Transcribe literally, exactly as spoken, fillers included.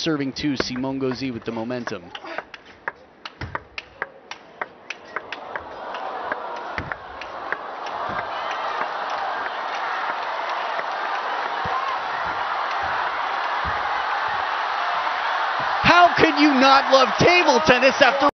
serving two. Simone Gauzy with the momentum. How can you not love table tennis after